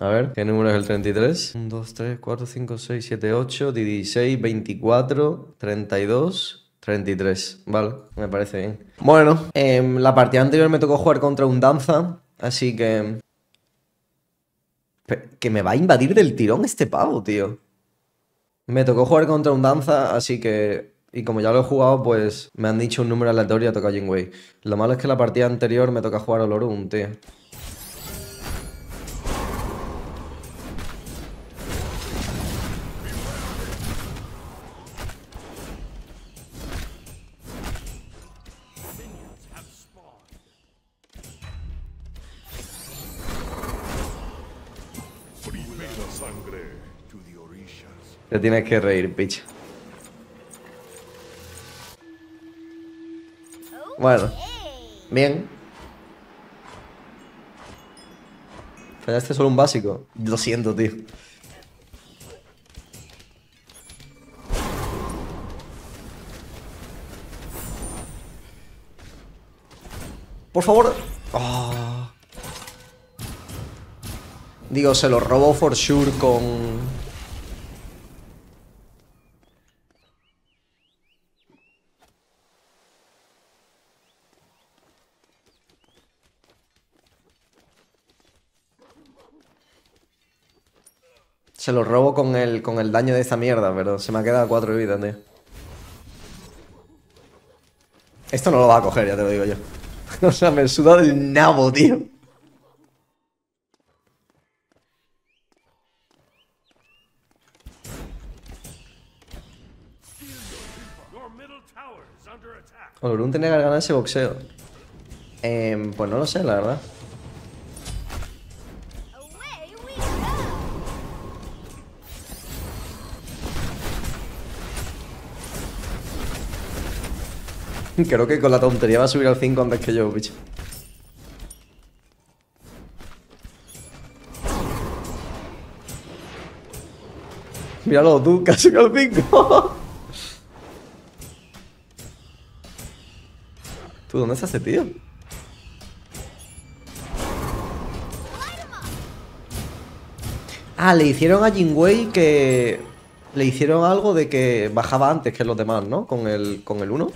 A ver, ¿qué número es el 33? 1, 2, 3, 4, 5, 6, 7, 8, 16, 24, 32, 33. Vale, me parece bien. Bueno, la partida anterior me tocó jugar contra un danza, así que... Que me va a invadir del tirón este pavo, tío. Me tocó jugar contra un danza, así que... Y como ya lo he jugado, pues me han dicho un número aleatorio y ha tocado Jinwei. Lo malo es que la partida anterior me toca jugar a Olorun, tío. Te tienes que reír, picha. Bueno, bien. Fallaste solo un básico. Lo siento, tío. Por favor. Oh. Digo, se lo robo for sure con... Se lo robo con el daño de esta mierda, pero se me ha quedado 4 vidas, tío. Esto no lo va a coger, ya te lo digo yo. O sea, me suda del nabo, tío. Olorun tiene que ganar ese boxeo. Pues no lo sé, la verdad. Creo que con la tontería va a subir al 5 antes que yo, bicho. Míralo tú, casi que al 5. ¿Tú dónde está ese tío? Ah, le hicieron a Jinwei que... Le hicieron algo de que bajaba antes que los demás, ¿no? Con el 1.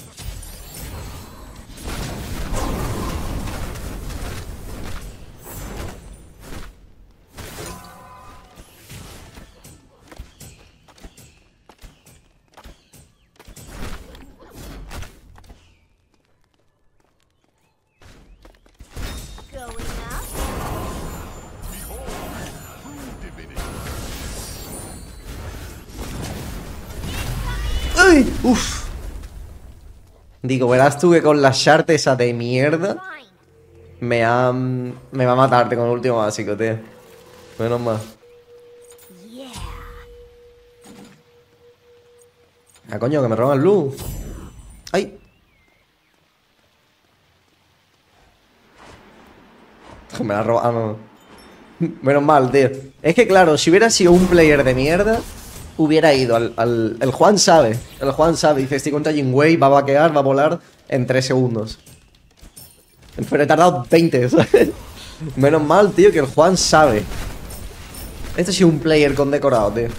¡Ay! ¡Uf! Digo, verás tú que con la shard esa de mierda me va a matarte con el último básico, tío. Menos mal. Ah, coño, que me roban luz. ¡Ay! Me la roban. Ah, no. Menos mal, tío. Es que claro, si hubiera sido un player de mierda, hubiera ido el Juan sabe. El Juan sabe. Dice, estoy contra Jinwei, va a vaquear, va a volar en 3 segundos. Pero he tardado 20, ¿sabes? Menos mal, tío, que el Juan sabe. Este ha sido un player condecorado, tío.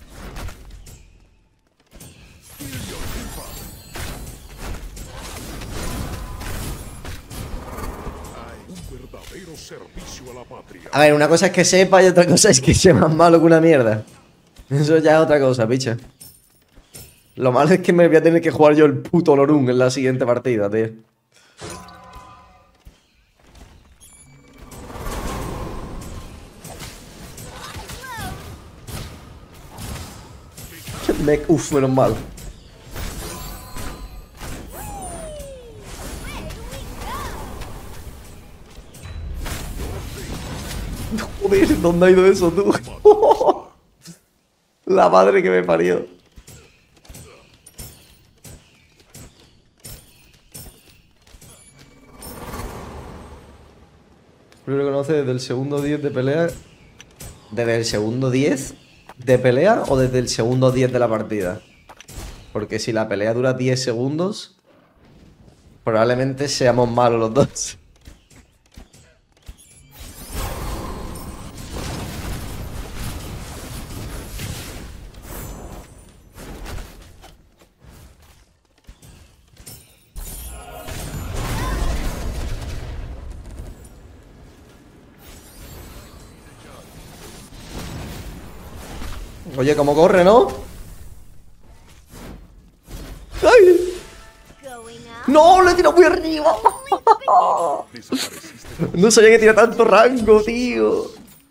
A ver, una cosa es que sepa y otra cosa es que sea más malo que una mierda. Eso ya es otra cosa, picha. Lo malo es que me voy a tener que jugar yo el puto Olorun en la siguiente partida, tío. Uf, menos mal. Joder, ¿dónde ha ido eso, tú? La madre que me parió. Primero conoce desde el segundo 10 de pelea. ¿Desde el segundo 10 de pelea o desde el segundo 10 de la partida? Porque si la pelea dura 10 segundos, probablemente seamos malos los dos. Oye, ¿cómo corre, no? ¡Ay! ¡No! ¡Le he tirado muy arriba! No sabía que tenía tanto rango, tío.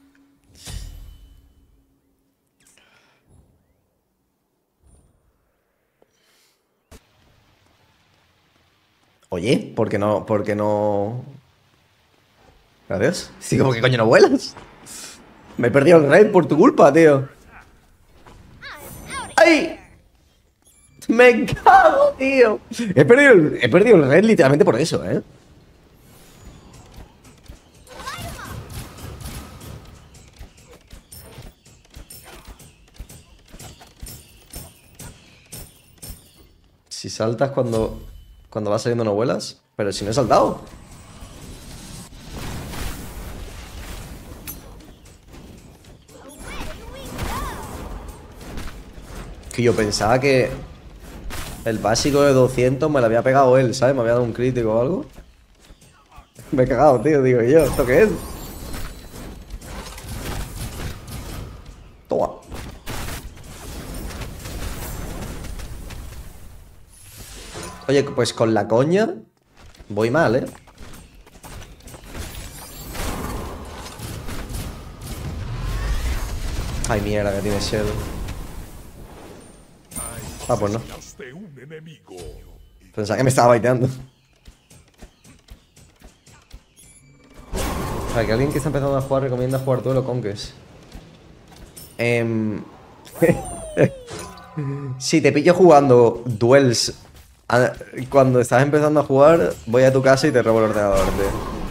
Oye, ¿por qué no? ¿Por qué no? ¿Adiós? Sí, ¿cómo que coño no vuelas? Me he perdido el raid por tu culpa, tío. ¡Ay! ¡Me cago, tío! He perdido el raid literalmente por eso, ¿eh? Si saltas cuando vas saliendo no vuelas. Pero si no he saltado. Que yo pensaba que el básico de 200 me lo había pegado él, ¿sabes? Me había dado un crítico o algo. Me he cagado, tío. Digo yo, ¿esto qué es? Toma. Oye, pues con la coña voy mal, ¿eh? Ay, mierda, que tiene Shell. Ah, pues no. Pensaba que me estaba baiteando. Para que alguien que está empezando a jugar recomienda jugar duelo Conquest. Si te pillo jugando duels cuando estás empezando a jugar, voy a tu casa y te robo el ordenador, tío.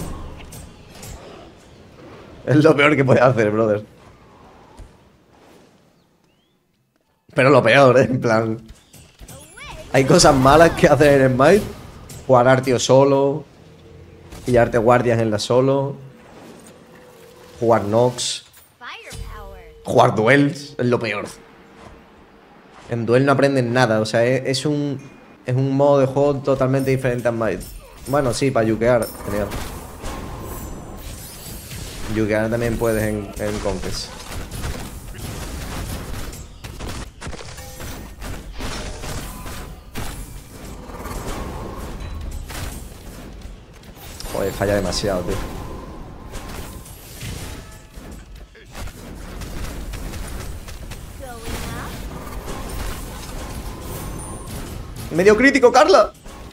Es lo peor que puedes hacer, brother. Pero lo peor, ¿eh? En plan... Hay cosas malas que hacer en Smite. Jugar Artio solo. Pillarte guardias en la solo. Jugar Nox. Jugar duels. Es lo peor. En duel no aprendes nada. O sea, es un modo de juego totalmente diferente a Smite. Bueno, sí, para yukear. Genial. Yukear también puedes en Conquest. Joder, falla demasiado, tío. ¡Medio crítico, Carla!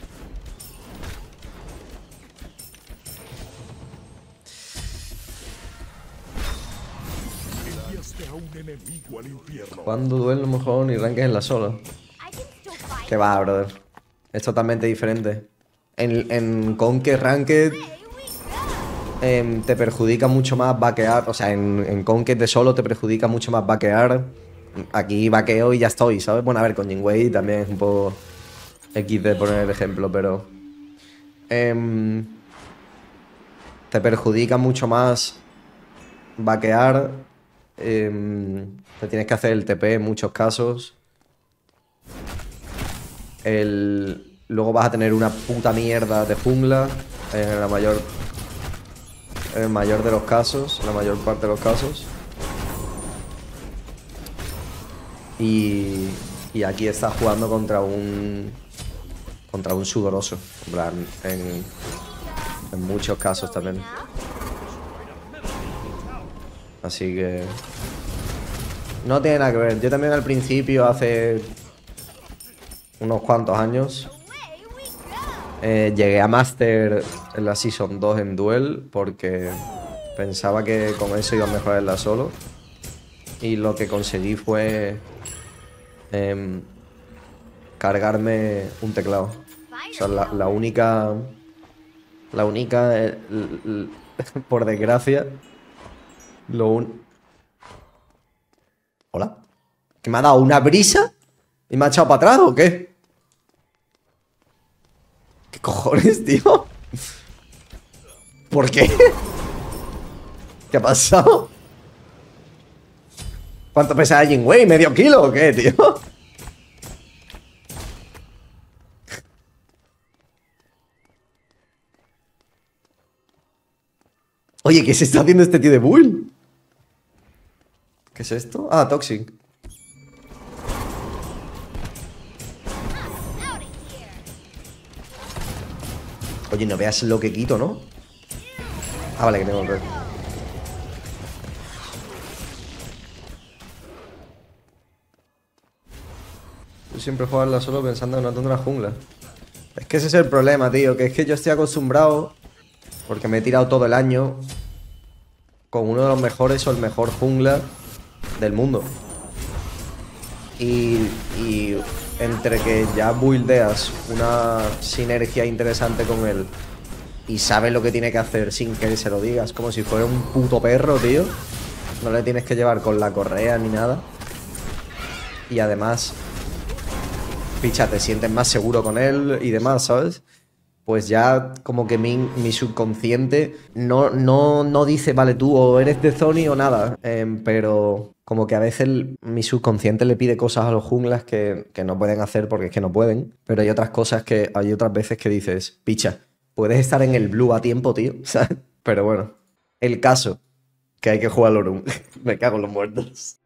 Cuando duele mejor ni ranques en la solo. Que va, brother. Es totalmente diferente. En Conquest Ranked te perjudica mucho más vaquear. O sea, en Conquest de solo te perjudica mucho más vaquear. Aquí vaqueo y ya estoy, ¿sabes? Bueno, a ver, con Jingwei también es un poco XD poner el ejemplo, pero... te perjudica mucho más vaquear. Te tienes que hacer el TP en muchos casos. Luego vas a tener una puta mierda de jungla en el mayor de los casos, en la mayor parte de los casos. Y aquí estás jugando contra un sudoroso, en plan, en muchos casos también. Así que no tiene nada que ver. Yo también al principio, hace unos cuantos años, llegué a Master en la Season 2 en Duel porque pensaba que con eso iba a mejorar en la solo. Y lo que conseguí fue cargarme un teclado. O sea, la única, por desgracia, ¿Hola? ¿Que me ha dado una brisa? ¿Y me ha echado para atrás o qué? ¿Qué cojones, tío? ¿Por qué? ¿Qué ha pasado? ¿Cuánto pesa Jingwei? ¿Medio kilo o qué, tío? Oye, ¿qué se está haciendo este tío de Bull? ¿Qué es esto? Ah, Toxic. Oye, no veas lo que quito, ¿no? Ah, vale, que tengo el red. Yo siempre jugarla solo pensando en una jungla. Es que ese es el problema, tío. Que es que yo estoy acostumbrado, porque me he tirado todo el año con uno de los mejores o el mejor jungla del mundo. Y entre que ya buildeas una sinergia interesante con él y sabes lo que tiene que hacer sin que se lo digas, como si fuera un puto perro, tío. No le tienes que llevar con la correa ni nada. Y además, picha, te sientes más seguro con él y demás, ¿sabes? Pues ya como que mi subconsciente no dice, vale, tú o eres de Zoni o nada. Pero como que a veces mi subconsciente le pide cosas a los junglas que no pueden hacer porque es que no pueden. Pero hay otras veces que dices, picha, puedes estar en el blue a tiempo, tío. ¿Sabes? Pero bueno, el caso, que hay que jugar Lorum. Me cago en los muertos.